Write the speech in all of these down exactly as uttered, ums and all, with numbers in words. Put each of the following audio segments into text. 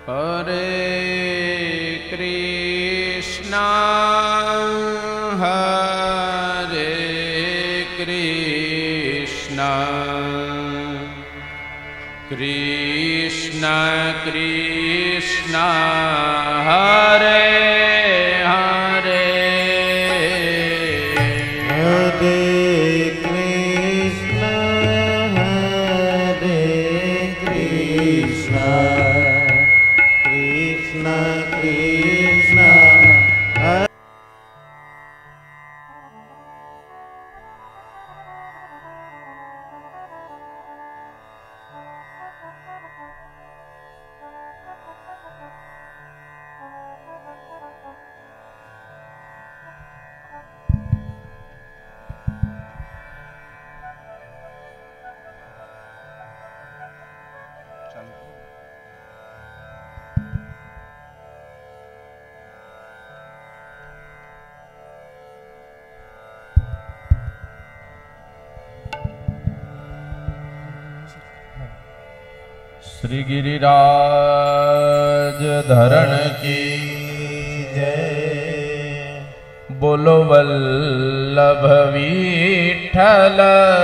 हरे कृष्णा हरे कृष्णा कृष्णा कृष्णा हरे हरे हरे कृष्णा हरे कृष्णा कृष्णा कृष्णा हरे श्री गिरिराज धरण की जय। बोलो वल्लभ विठ्ठल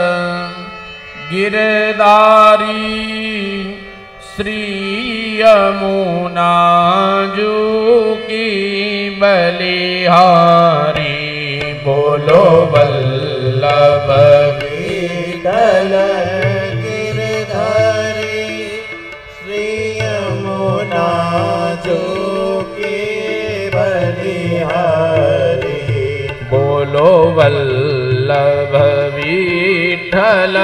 गिरधारी श्री यमुना जू की बलिहारी। बोलो वल्लभ विठ्ठल जो के बलिहारी। बोलो वल्लभ विठ्ठल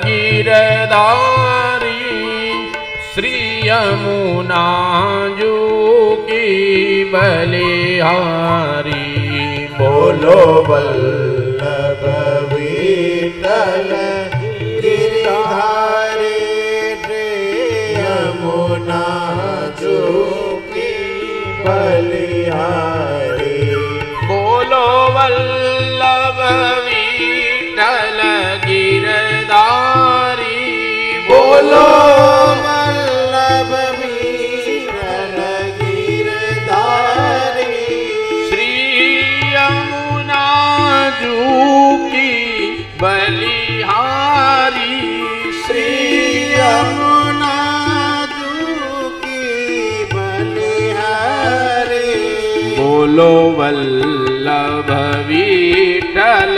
गिरधारी श्री यमुना जू की बलिहारी। बोलो वल्लभ विठ्ठल गिरधारी श्री यमुना जू की बलिहारी। बोलो वल्लभ विठ्ठल गिरधारी। बोलो वल्लभ विठ्ठल गिरधारी श्री यमुना जू की बलिहारी। श्री यमुना जू की बलिहारी। बोलो वल्लभ विठ्ठल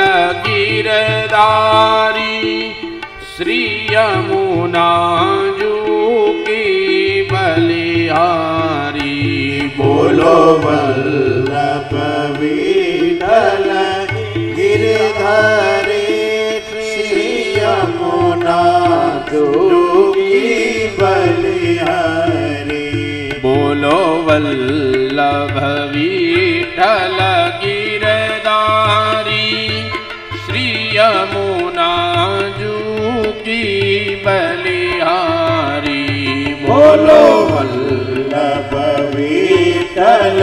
गिरधारी श्री यमुना जू की बलिहारी। बोलो वल्लभ विठ्ठल गिरधारी श्री यमुना जू की बलिहारी। बोलो वल्लभ विठ्ठल गिरधारी श्री यमुना जू की बलिहारी। बोलो वल्लभ विठ्ठल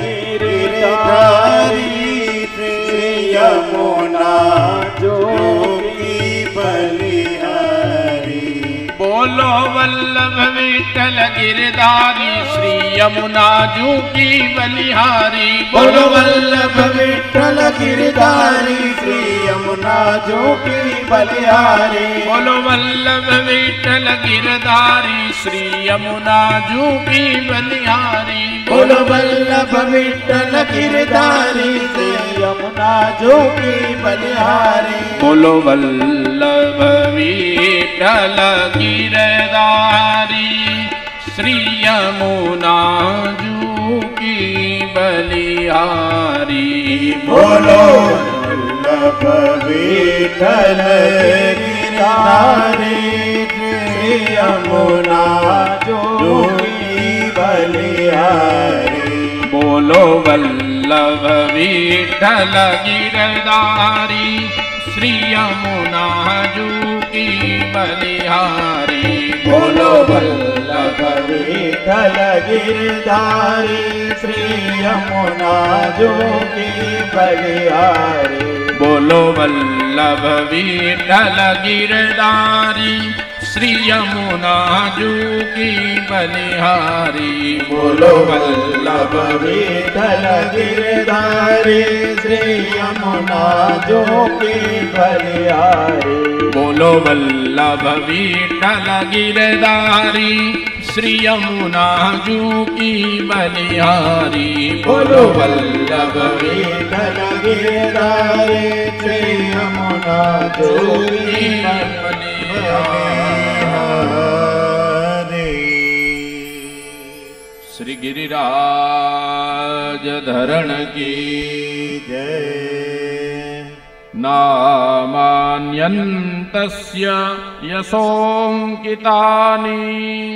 गिरधारी श्री यमुना जू की बलिहारी। बोलो वल्लभ विठ्ठल गिरधारी श्री यमुना जू की बलिहारी। बोलो वल्लभ विठ्ठल गिरधारी श्री यमुना जू की बलिहारी। बोलो वल्लभ विठ्ठल गिरधारी श्री यमुना जू की बलिहारी। बोलो वल्लभ विठ्ठल गिरधारी श्री यमुना जू की बलिहारी। बोलो वल्लभ विठ्ठल गिरधारी श्री यमुना जू की बलिहारी। बोलो वल्लभ विठ्ठल गिरधारी श्री यमुना जू की बलिहारी। बोलो वल्लभ विठ्ठल गिरधारी श्री यमुना जू की बलिहारी। बोलो वल्लभ विठ्ठल गिरधारी श्री यमुना जू की बलिहारी। बोलो वल्लभ विठ्ठल गिरधारी श्री यमुना जू की बलिहारी। बोलो वल्लभ विठल गिरधारी श्री यमुना जू की बलिहारी। बोलो वल्लभ विठल गिरधारी श्री यमुना जू की बलिहारी। बोलो वल्लभ विठल गिरधारी श्री यमुना जू की बलिहारी। श्री गिरिराज धरण की जय। नामान्यन्तस्य यशोऽङ्कितानि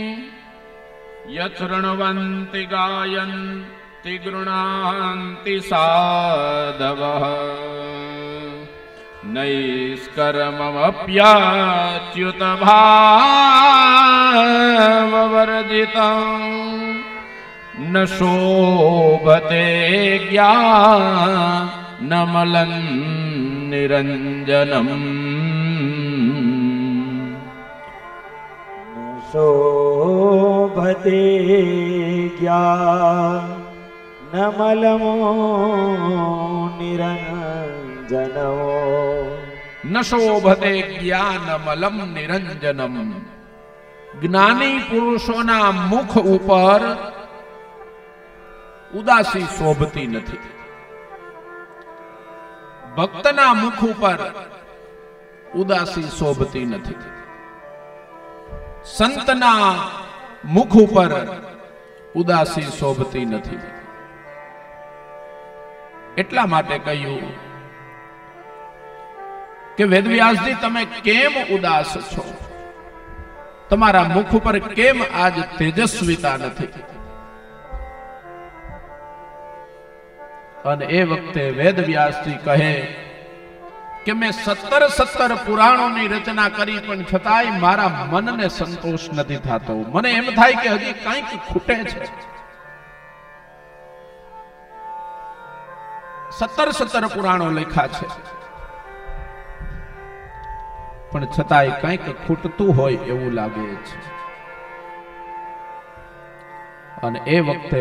यच्छृण्वन्ति गायन्ति गृह्णान्ति साधवः। नैष्कर्ममप्याच्युत भाववर्जितं न शोभते ज्ञानमलं निरञ्जनम्। शोभते ज्ञानमलमो निरञ्जनो। न शोभते ज्ञानमलम निरंजनम। ज्ञानी पुरुषोना मुख ઉપર ઉદાસી શોભતી નથી, ભક્તના મુખ ઉપર ઉદાસી શોભતી નથી, સંતના મુખ ઉપર ઉદાસી શોભતી નથી. એટલા માટે કહ્યું કે વેદવ્યાસજી તમે કેમ ઉદાસ છો, તમારા મુખ ઉપર કેમ આજ તેજસ્વીતા નથી. અને એ વખતે વેદવ્યાસજી કહે કે મેં સત્તર સત્તર પુરાણોની રચના કરી પણ છતાંય મારા મનને સંતોષ નથી થતો. મને એમ થાય કે હજી કંઈક ખૂટે છે. સત્તર સત્તર પુરાણો લખ્યા છે પણ છતાંય કંઈક ખૂટતું હોય એવું લાગે છે. અને એ વખતે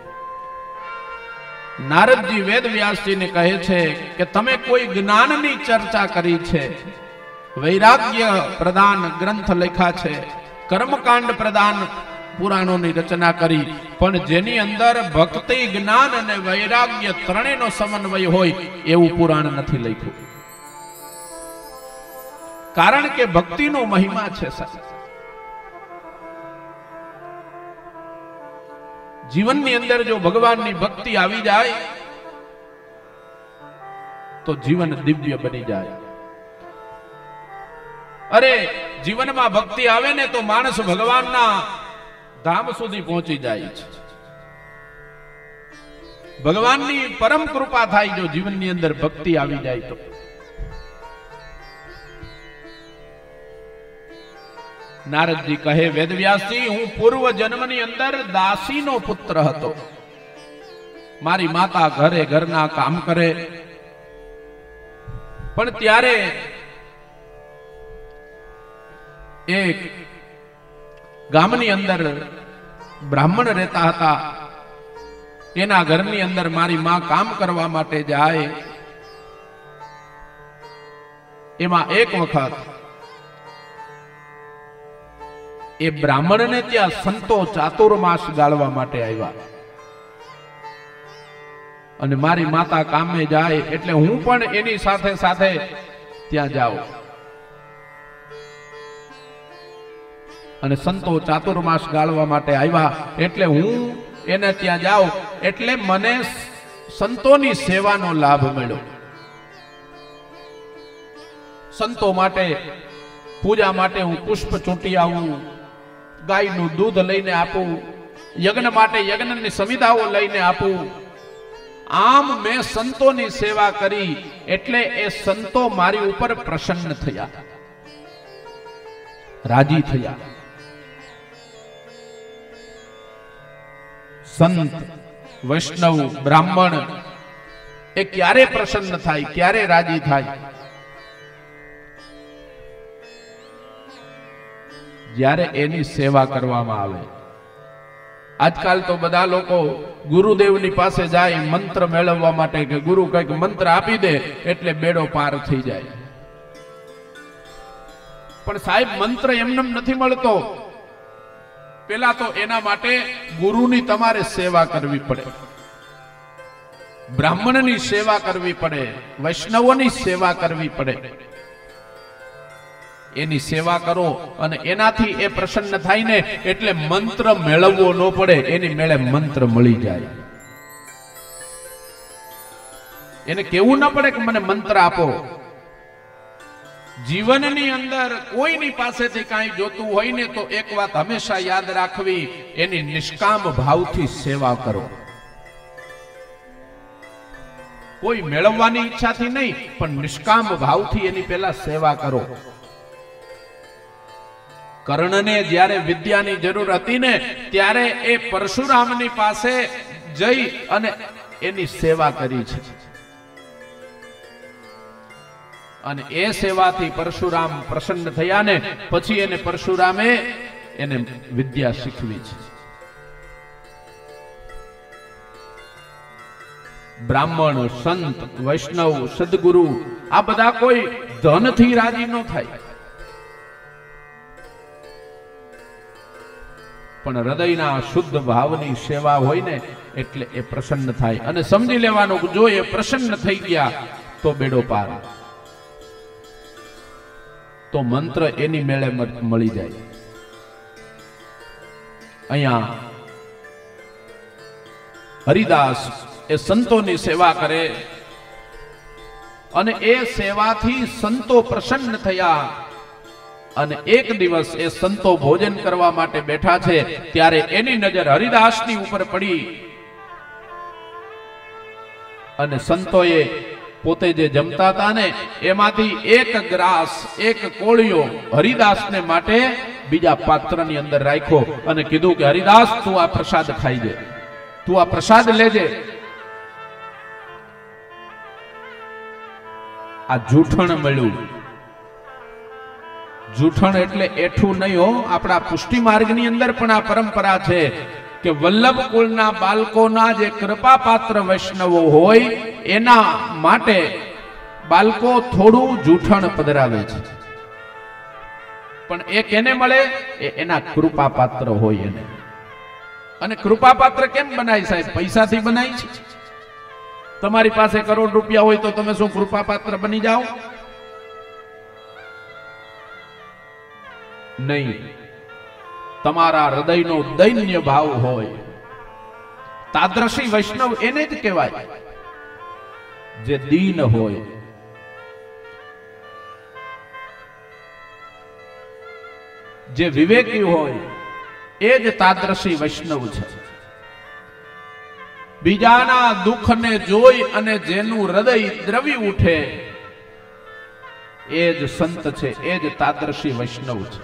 નારદજી વેદવ્યાસજીને કહે છે કે તમે કોઈ જ્ઞાનની ચર્ચા કરી છે, વૈરાગ્ય પ્રદાન ગ્રંથ લખ્યા છે, કર્મકાંડ પ્રદાન પુરાણોની રચના કરી, પણ જેની અંદર ભક્તિ, જ્ઞાન અને વૈરાગ્ય ત્રણેયનો સમન્વય હોય એવું પુરાણ નથી લખ્યું. કારણ કે ભક્તિનો મહિમા છે. જીવનની અંદર જો ભગવાનની ભક્તિ આવી જાય તો જીવન દિવ્ય બની જાય. અરે જીવનમાં ભક્તિ આવે ને તો માણસ ભગવાનના ધામ સુધી પહોંચી જાય છે. ભગવાનની પરમ કૃપા થાય જો જીવનની અંદર ભક્તિ આવી જાય તો. નારદજી કહે વેદવ્યાસજી હું પૂર્વ જન્મની અંદર દાસીનો પુત્ર હતો. મારી માતા ઘરે ઘરના કામ કરે, પણ ત્યારે એક ગામની અંદર બ્રાહ્મણ રહેતા હતા. એના ઘરની અંદર મારી માં કામ કરવા માટે જાય. એમાં એક વખત એ બ્રાહ્મણને ત્યાં સંતો ચાતુર્માસ ગાળવા માટે આવ્યા. અને મારી માતા કામે જાય એટલે હું પણ એની સાથે સાથે ત્યાં જાઉં. અને સંતો ચાતુર્માસ ગાળવા માટે આવ્યા એટલે હું એને ત્યાં જાઉં એટલે મને સંતોની સેવાનો લાભ મળ્યો. સંતો માટે પૂજા માટે હું પુષ્પ ચૂંટી આવું, ગાયનું દૂધ લઈને આપું, યજ્ઞ માટે યજ્ઞની સમિધાઓ લઈને આપું. આમ મેં સંતોની સેવા કરી એટલે એ સંતો મારી ઉપર પ્રસન્ન થયા, રાજી થયા. સંત, વૈષ્ણવ, બ્રાહ્મણ એ ક્યારે પ્રસન્ન થાય, ક્યારે રાજી થાય? જ્યારે એની સેવા કરવામાં આવે. આજકાલ તો બધા લોકો ગુરુદેવની પાસે જાય મંત્ર મેળવવા માટે કે ગુરુ કંઈક મંત્ર આપી દે એટલે બેડો પાર થઈ જાય. પણ સાહેબ, મંત્ર એમનેમ નથી મળતો. પેલા તો એના માટે ગુરુની તમારે સેવા કરવી પડે, બ્રાહ્મણની સેવા કરવી પડે, વૈષ્ણવોની સેવા કરવી પડે. એની સેવા કરો અને એનાથી એ પ્રસન્ન થાય ને એટલે મંત્ર મેળવવો ન પડે, એની મેળે મંત્ર મળી જાય. એને કેવું ન પડે કે મને મંત્ર આપો. જીવનની અંદર કોઈની પાસેથી કાંઈ જોતું હોય ને તો એક વાત હંમેશા યાદ રાખવી, એની નિષ્કામ ભાવથી સેવા કરો. કોઈ મેળવવાની ઈચ્છાથી નહીં, પણ નિષ્કામ ભાવથી એની પહેલા સેવા કરો. કર્ણને જ્યારે વિદ્યાની જરૂર હતી ને ત્યારે એ પરશુરામની પાસે જઈ અને એની સેવા કરી છે. અને એ સેવાથી પરશુરામ પ્રસન્ન થયા ને પછી એને પરશુરામે એને વિદ્યા શીખવી છે. બ્રાહ્મણ, સંત, વૈષ્ણવ, સદગુરુ આ બધા કોઈ ધનથી રાજી ન થાય, પણ હૃદયના શુદ્ધ ભાવની સેવા હોય ને એટલે એ પ્રસન્ન થાય. અને સમજી લેવાનું જો એ પ્રસન્ન થઈ ગયા તો બેડો પાર, તો મંત્ર એની મેળે મળી જાય. અહીંયા હરિદાસ એ સંતોની સેવા કરે અને એ સેવાથી સંતો પ્રસન્ન થયા. અને એક દિવસ એ સંતો ભોજન કરવા માટે બેઠા છે ત્યારે એની નજર હરિદાસની ઉપર પડી અને સંતોએ પોતે જે જમતા હતા ને એમાંથી એક ગ્રાસ, એક કોળિયો હરિદાસને માટે બીજા પાત્રની અંદર રાખ્યો અને કીધું કે હરિદાસ, તું આ પ્રસાદ ખાઈ દે, તું આ પ્રસાદ લેજે. આ જૂઠણ મળ્યું. જૂઠણ એટલે એઠું નહીં હો. આપણા પુષ્ટિ માર્ગની અંદર પણ આ પરંપરા છે કે વલ્લભ કુળના બાળકોના જે કૃપા પાત્ર વૈષ્ણવો હોય એના માટે બાળકો થોડું જૂઠણ પધરાવે છે, પણ એ કેને મળે? એ એના કૃપા પાત્ર હોય એને. અને કૃપા પાત્ર કેમ બનાય સાહેબ? પૈસાથી બનાય છે. તમારી પાસે કરોડ રૂપિયા હોય તો તમે શું કૃપા પાત્ર બની જાઓ? નહીં. તમારા હૃદયનો દૈન્ય ભાવ હોય. તાદ્રશી વૈષ્ણવ એને જ કહેવાય જે દીન હોય. જે વિવેકી હોય એ જ તાદ્રશી વૈષ્ણવ છે. બીજાના દુઃખને જોઈ અને જેનું હૃદય દ્રવી ઉઠે એ જ સંત છે, એ જ તાદ્રશી વૈષ્ણવ છે.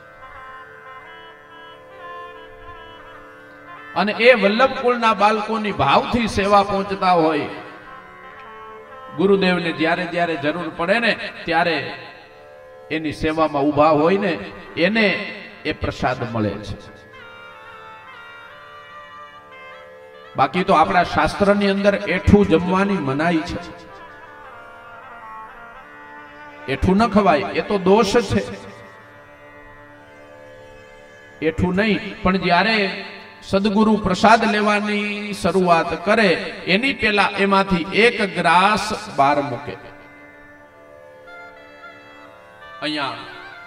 અને એ વલ્લભ કુળના બાળકોની ભાવથી સેવા પહોંચતા હોય. ગુરુદેવને જ્યારે જ્યારે જરૂર પડે ને ત્યારે એની સેવામાં ઊભા હોય ને એને એ પ્રસાદ મળે છે. બાકી તો આપણા શાસ્ત્રની અંદર એઠું જમવાની મનાઈ છે. એઠું ન ખવાય, એ તો દોષ છે. એઠું નહીં, પણ જ્યારે સદગુરુ પ્રસાદ લેવાની શરૂઆત કરે એની પહેલા એમાંથી એક ગ્રાસ બહાર મૂકે. અહીંયા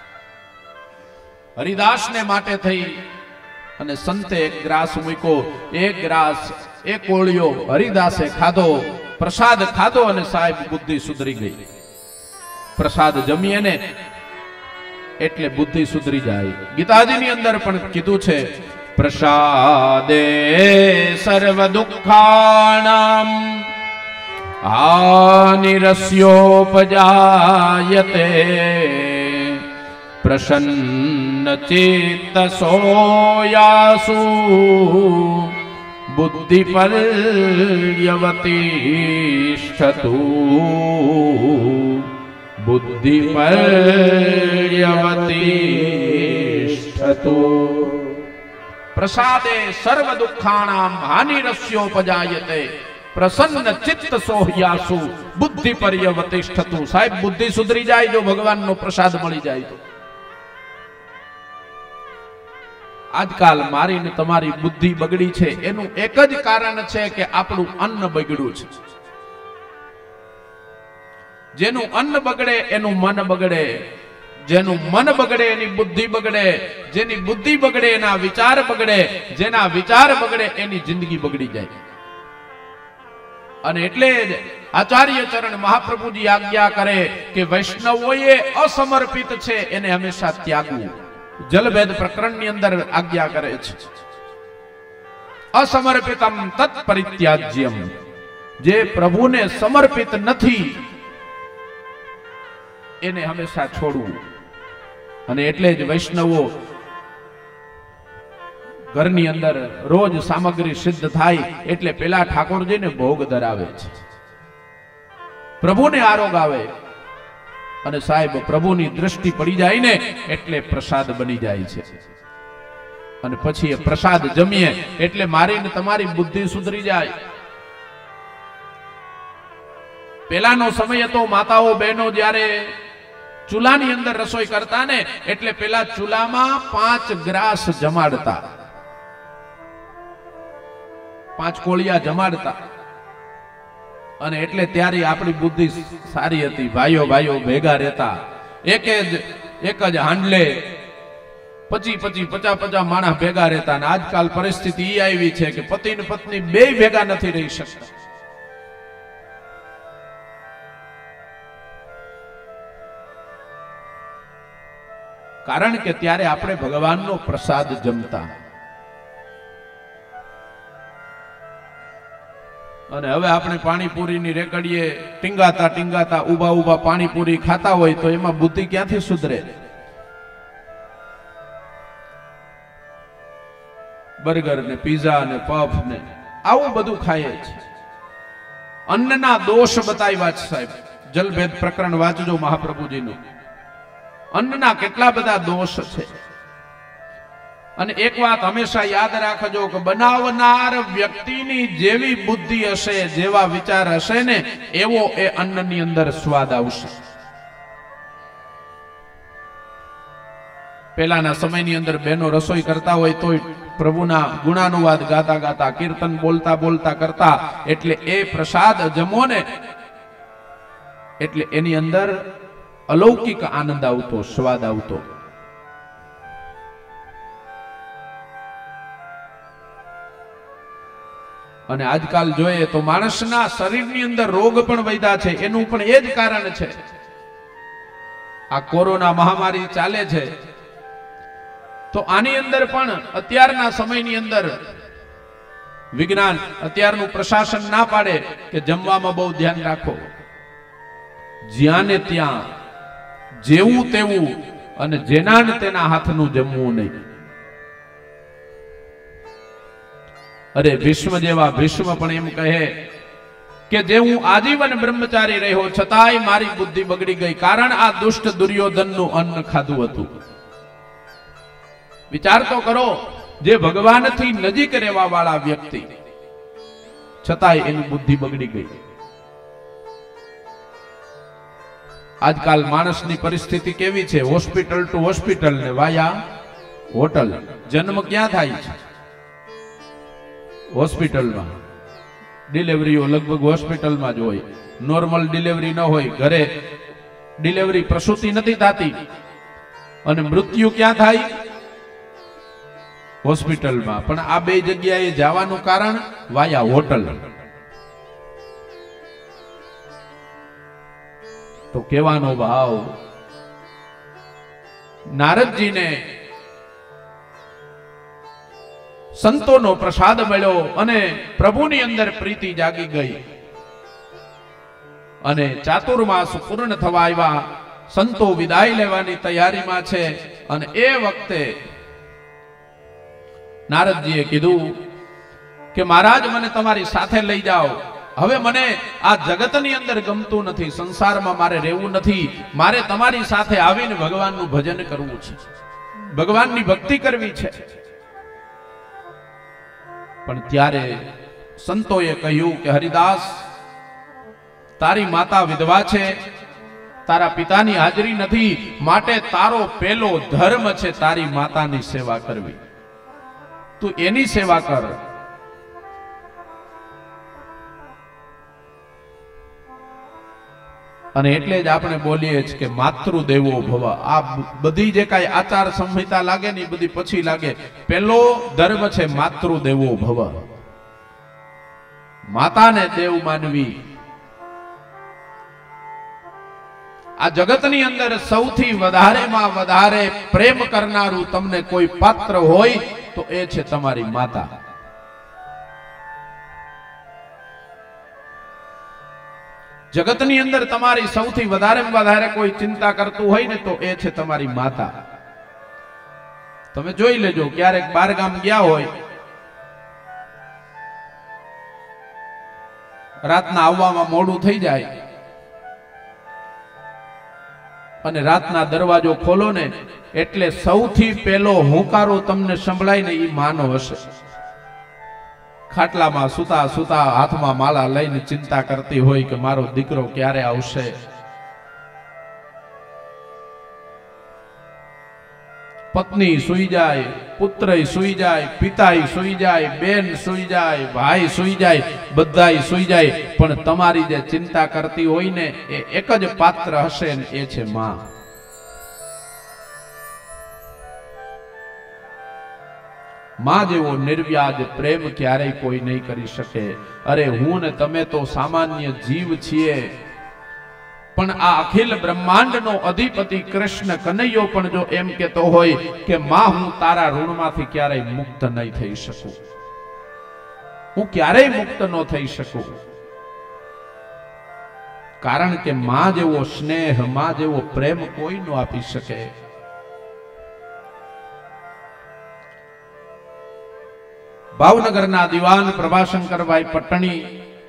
હરિદાસને માટે થઈ અને સંતે એક ગ્રાસ મૂક્યો. એક ગ્રાસ, એક કોળિયો હરિદાસે ખાધો, પ્રસાદ ખાધો અને સાહેબ બુદ્ધિ સુધરી ગઈ. પ્રસાદ જમીએ ને એટલે બુદ્ધિ સુધરી જાય. ગીતાજીની અંદર પણ કીધું છે પ્રસાદે સર્વ દુઃખાનામ હાનિરસ્યોપજાયતે પ્રસન્ન ચિત્ત સોયાસુ બુદ્ધિ પર્યવતિષ્ઠતુ બુદ્ધિ પર્યવતિષ્ઠતુ. तिष्ठतु प्रसादे सर्व दुखाणाम हानिरस्योपजायते प्रसन्न चित्त सोह्यासु बुद्धि पर्यवतिष्ठतु। साहेब बुद्धि सुधरी जाए जो भगवान नो प्रसाद मળી જાય તો। આજકાલ મારી ને તમારી બુદ્ધિ બગડી છે એનું એક જ કારણ છે કે આપણું અન્ન બગડ્યું છે। જેનું અન્ન બગડે એનું મન બગડે, જેનું મન બગડે એની બુદ્ધિ બગડે, જેની બુદ્ધિ બગડે એના વિચાર બગડે, જેના વિચાર બગડે એની જિંદગી બગડી જાય। અને એટલે જ આચાર્ય ચરણ મહાપ્રભુજી આજ્ઞા કરે કે વૈષ્ણવોએ અસમર્પિત છે એને હંમેશા ત્યાગવું। જલભેદ પ્રકરણની અંદર આજ્ઞા કરે છે અસમર્પિતમ તત્ પરિત્યાજ્યમ, જે પ્રભુને સમર્પિત નથી એને હંમેશા છોડવું। અને એટલે જ વૈષ્ણવો ઘરની અંદર રોજ સામગ્રી સિદ્ધ થાય એટલે પેલા ઠાકોરજીને ભોગ ધરાવે છે, પ્રભુને આરોગ આવે અને સાહેબ પ્રભુની દ્રષ્ટિ પડી જાય ને એટલે પ્રસાદ બની જાય છે। અને પછી એ પ્રસાદ જમીએ એટલે મારી ને તમારી બુદ્ધિ સુધરી જાય। પેલાનો સમય હતો માતાઓ બહેનો જ્યારે ચૂલાની અંદર રસોઈ કરતા ને એટલે પેલા ચૂલામાં પાંચ ગ્રાસ જમાડતા, પાંચ કોળિયા જમાડતા। અને એટલે ત્યારે આપણી બુદ્ધિ સારી હતી, ભાઈઓ ભાઈઓ ભેગા રહેતા, એક જ એક જ હાંડલે પચી પચી પચા પચા માણસ ભેગા રહેતા। અને આજકાલ પરિસ્થિતિ એ આવી છે કે પતિ ને પત્ની બે ભેગા નથી રહી શકતા। કારણ કે ત્યારે આપણે ભગવાનનો પ્રસાદ જમતા। અને હવે આપણે પાણીપુરીની રેકડીએ ટીંગાતા ટીંગાતા ઉભા ઉભા પાણીપુરી ખાતા હોય તો એમાં બુદ્ધિ ક્યાંથી સુધરે? બર્ગર ને પીઝા ને પફ ને આવું બધું ખાઈએ છે। અન્નના દોષ બતાવ્યા છે સાહેબ, જલભેદ પ્રકરણ વાંચજો મહાપ્રભુજીનું। અન્નના કેટલા બધા દોષ છે। અને એક વાત હંમેશા યાદ રાખજો કે બનાવનાર વ્યક્તિની જેવી બુદ્ધિ હશે, જેવા વિચાર હશે ને એવો એ અન્નની અંદર સ્વાદ આવશે। પેલાના સમયની અંદર બહેનો રસોઈ કરતા હોય તો પ્રભુના ગુણાનુવાદ ગાતા ગાતા, કીર્તન બોલતા બોલતા કરતા, એટલે એ પ્રસાદ જમો ને એટલે એની અંદર અલૌકિક આનંદ આવતો, સ્વાદ આવતો। અને આજકાલ જોઈએ તો માણસના શરીરની અંદર રોગ પણ વધ્યા છે, એનું પણ એ જ કારણ છે। આ કોરોના મહામારી ચાલે છે તો આની અંદર પણ અત્યારના સમયની અંદર વિજ્ઞાન, અત્યારનું પ્રશાસન ના પાડે કે જમવામાં બહુ ધ્યાન રાખો, જ્યાં ને ત્યાં જેવું તેવું અને જેના ને તેના હાથનું જમવું નહીં। અરે ભીષ્મ જેવા ભીષ્મ પણ એમ કહે કે જે હું આજીવન બ્રહ્મચારી રહ્યો છતાંય મારી બુદ્ધિ બગડી ગઈ, કારણ આ દુષ્ટ દુર્યોધનનું અન્ન ખાધું હતું। વિચાર તો કરો, જે ભગવાનથી નજીક રહેવા વાળા વ્યક્તિ છતાંય એની બુદ્ધિ બગડી ગઈ। આજકાલ માણસની પરિસ્થિતિ કેવી છે? હોસ્પિટલ ટુ હોસ્પિટલ ને વાયા હોટલ। જન્મ ક્યાં થાય છે? હોસ્પિટલમાં। ડિલિવરીઓ લગભગ હોસ્પિટલમાં જ હોય, નોર્મલ ડિલિવરી ન હોય, ઘરે ડિલિવરી પ્રસૂતિ નથી થતી। અને મૃત્યુ ક્યાં થાય? હોસ્પિટલમાં। પણ આ બે જગ્યાએ જવાનું કારણ વાયા હોટલ। તો કહેવાનો ભાવ, નારદજીને સંતોનો પ્રસાદ મળ્યો અને પ્રભુની અંદર પ્રીતિ જાગી ગઈ અને ચાતુર્માસ પૂર્ણ થવા આવ્યા, સંતો વિદાય લેવાની તૈયારીમાં છે। અને એ વખતે નારદજીએ કીધું કે મહારાજ મને તમારી સાથે લઈ જાઓ, હવે મને આ જગતની અંદર ગમતું નથી, સંસારમાં મારે રહેવું નથી, મારે તમારી સાથે આવીને ભગવાનનું ભજન કરવું છે। ભગવાનની ભક્તિ કરવી છે. પણ ત્યારે સંતોએ કહ્યું કે હરિદાસ, તારી માતા વિધવા છે, તારા પિતાની હાજરી નથી, માટે તારો પેલો ધર્મ છે તારી માતાની સેવા કરવી. તું એની સેવા કર. અને એટલે જ આપણે બોલીએ છીએ કે માતૃદેવો ભવ. આ બધી જે કાંઈ આચાર સંહિતા લાગે ને એ બધી પછી લાગે. પેલો ધર્મ છે માતૃદેવો ભવ. માતાને દેવ માનવી. આ જગતની અંદર સૌથી વધારેમાં વધારે પ્રેમ કરનારું તમને કોઈ પાત્ર હોય તો એ છે તમારી માતા. જગતની અંદર તમારી સૌથી વધારે વધારે કોઈ ચિંતા કરતું હોય ને તો એ છે તમારી માતા. તમે જોઈ લેજો, ક્યારેક બાર ગામ ગયા હોય, રાતના આવવામાં મોડું થઈ જાય અને રાતના દરવાજો ખોલો ને એટલે સૌથી પહેલો હુંકારો તમને સંભળાય ને એ માનો હશે. ખાટલામાં સુતા સુતા હાથમાં માળા લઈને ચિંતા કરતી હોય કે મારો દીકરો ક્યારે આવશે. પત્ની સુઈ જાય, પુત્ર સુઈ જાય, પિતા સુઈ જાય, બેન સુઈ જાય, ભાઈ સુઈ જાય, બધાય સુઈ જાય, પણ તમારી જે ચિંતા કરતી હોય ને એ એક જ પાત્ર હશે ને એ છે માં. માં જેવો નિર્વ્યાજ પ્રેમ ક્યારેય કોઈ નહીં કરી શકે. અરે હું ને તમે તો સામાન્ય જીવ છીએ, પણ આ અખિલ બ્રહ્માંડનો અધિપતિ કૃષ્ણ કનૈયો પણ જો એમ કહેતો હોય કે માં હું તારા ઋણમાંથી ક્યારેય મુક્ત નહીં થઈ શકું, હું ક્યારેય મુક્ત ન થઈ શકું, કારણ કે માં જેવો સ્નેહ, માં જેવો પ્રેમ કોઈ ન આપી શકે. ભાવનગરના દિવાન પ્રભાશંકરભાઈ પટણી,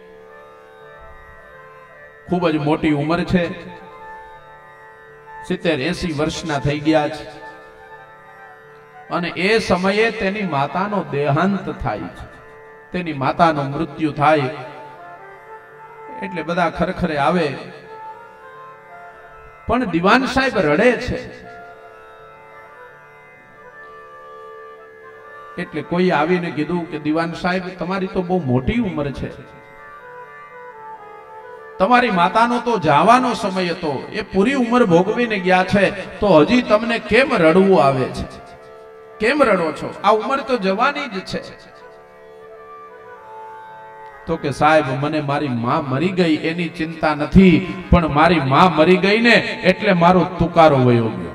ખૂબ જ મોટી ઉંમર છે, સિત્તેર એસી વર્ષના થઈ ગયા છે. અને એ સમયે તેની માતાનો દેહાંત થાય છે, તેની માતાનું મૃત્યુ થાય એટલે બધા ખરેખરે આવે. પણ દિવાન સાહેબ રડે છે. એટલે કોઈ આવીને કીધું કે દિવાન સાહેબ તમારી તો બહુ મોટી ઉંમર છે, તમારી માતાનો તો જવાનો સમય હતો, એ પૂરી ઉંમર ભોગવીને ગયા છે, તો હજી તમને કેમ રડવું આવે છે, કેમ રડો છો? આ ઉંમર તો જવાની જ છે. તો કે સાહેબ મને મારી માં મરી ગઈ એની ચિંતા નથી, પણ મારી માં મરી ગઈ ને એટલે મારો તુકારો વયો ગયો.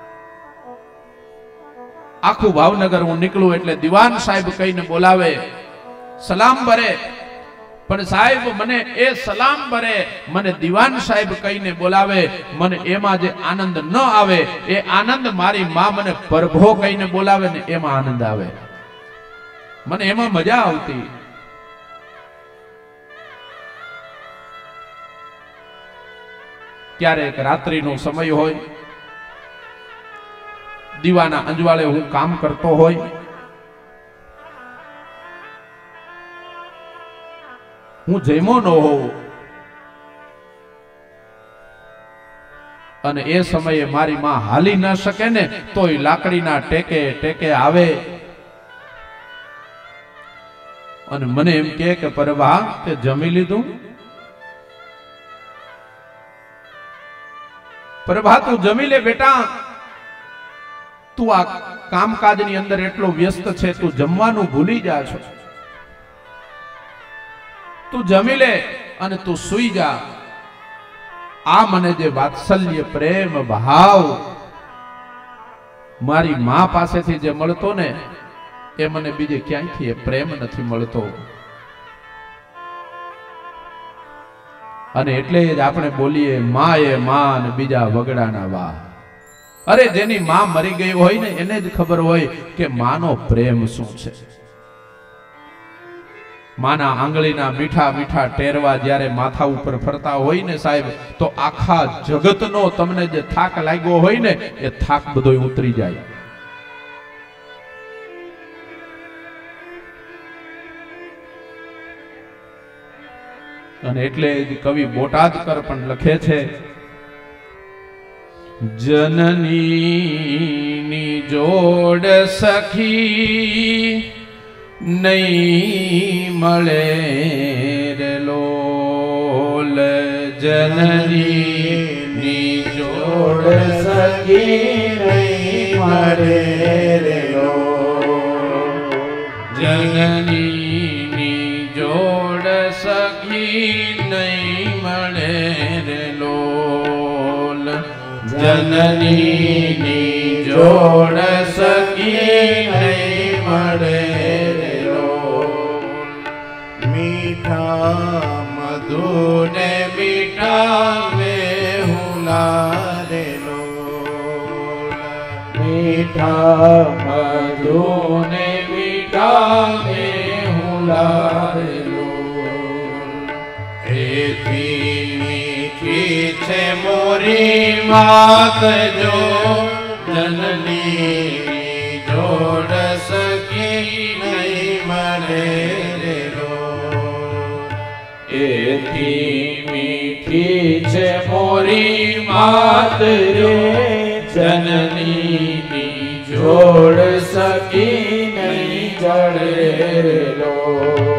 આખું ભાવનગર હું નીકળું એટલે દિવાન સાહેબ કહીને બોલાવે, સલામ ભરે. પણ સાહેબ મને એ સલામ ભરે, મને દિવાન સાહેબ કહીને બોલાવે, મને એમાં જે આનંદ ન આવે એ આનંદ મારી માં મને પ્રભો કહીને બોલાવે ને એમાં આનંદ આવે, મને એમાં મજા આવતી. ક્યારેક રાત્રિનો સમય હોય, દીવાના અંજવાળે હું કામ કરતો હોય, હું જમ્યો ન હોઉં, અને એ સમયે મારી માં હાલી ન શકે ને તોય લાકડીના ટેકે ટેકે આવે અને મને એમ કહે કે પરભા તે જમી લીધું? પરભા તું જમી લે બેટા, તું આ કામકાજની અંદર એટલો વ્યસ્ત છે, તું જમવાનું ભૂલી જા છો, તું જમી લે અને તું સૂઈ જા. આ મને જે વાત્સલ્ય પ્રેમ ભાવ મારી માં પાસેથી જે મળતો ને એ મને બીજે ક્યાંયથી એ પ્રેમ નથી મળતો. અને એટલે જ આપણે બોલીએ માં એ માં અને બીજા વગડાના વાહ. અરે જેની માં મરી ગઈ હોય ને એને જ ખબર હોય કે માનો પ્રેમ શું છે. માના આંગળીના મીઠા મીઠા ટેરવા જ્યારે માથા ઉપર ફરતા હોય ને સાહેબ, તો આખા જગતનો તમને જે થાક લાગ્યો હોય ને એ થાક બધો ઉતરી જાય. અને એટલે જ કવિ બોટાદકર પણ લખે છે, જનની જોડ સખી નહીં મળે રે લોલ, જનની જોડ સખી નહીં મળે રે લોલ, જનની જોડ સખી નહીં મળે રે લોલ, જનની જોડ સખી નહીં મળે રે લોલ, મીઠા મધુ ને મીઠા મેહુલા રે લોલ, મીઠા મધુ ને મીઠા મેહુલા રે લોલ, એથી મીઠી છે મોરી માત જો, જનની જોડ સખી નહીં મળે રે લોલ, એથી મીઠી છે મોરી માત રે, જનની જોડ સખી નહીં જડે રે લોલ.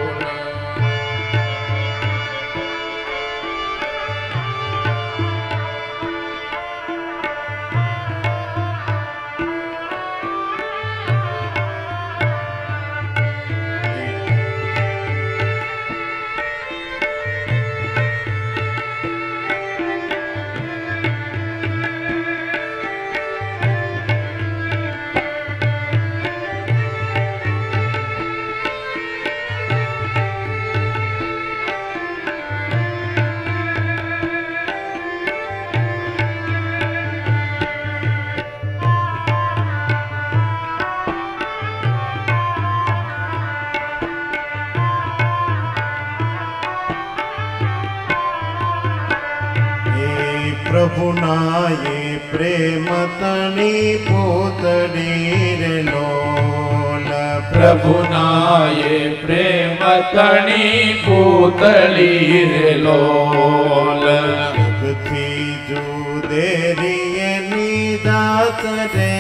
પ્રભુના એ પ્રેમ તણી પોતડી રે લોલ, પ્રભુના એ પ્રેમ તણી પૂતળી રે લોલ, જગથી જુદેરી એની દાત રે,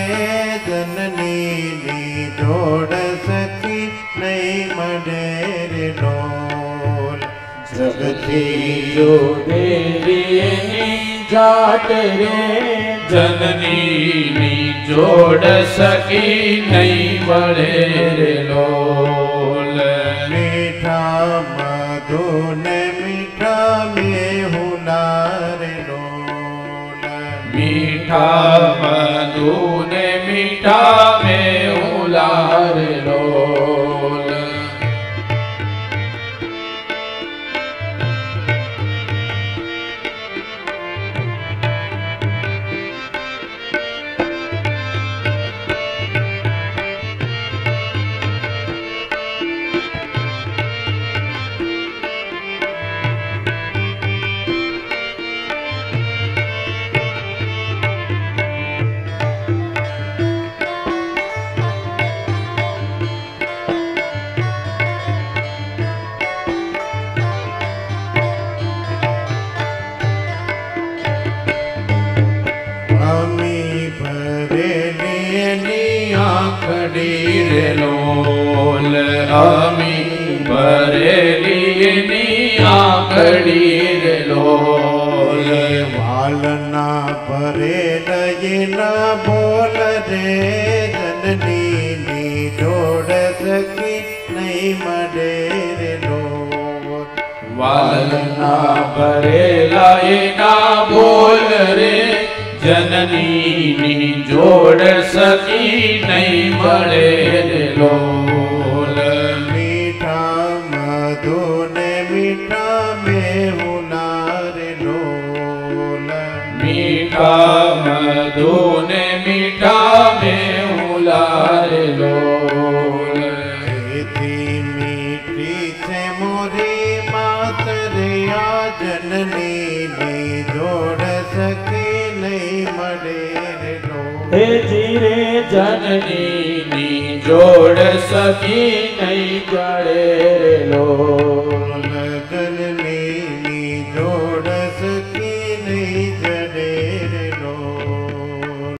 જનની જોડ સખી નહીં મળે રે લોલ, જગતી જો દેવીની જાત રે, જનની જોડ સખી નહીં મળે રે લોલ, મીઠા મધુ ને મીઠા મેહુલા રે લોલ, મીઠા મધુ ને મીઠા મેહુલા રે લોલ, રે લોલ, અમી ભરેલી આંખડી રે લોલ, વાલના ભરેલા બોલ રે, જનની જોડ સખી નહીં મળે રે લોલ, વાલના ભરેલા એના બોલ રે, જનની જોડ સખી નહીં મળે રે લોલ, મીઠા મધુ ને મીઠા મેહુલા રે લોલ, મીઠા મધુ ને મીઠા મેહુલા રે લોલ, એથી મીઠી છે મોરી માત રે, આ જનની જોડ સખી નહીં મળે રે લોલ, હે જીરે જનની જોડ સખી નહીં જડે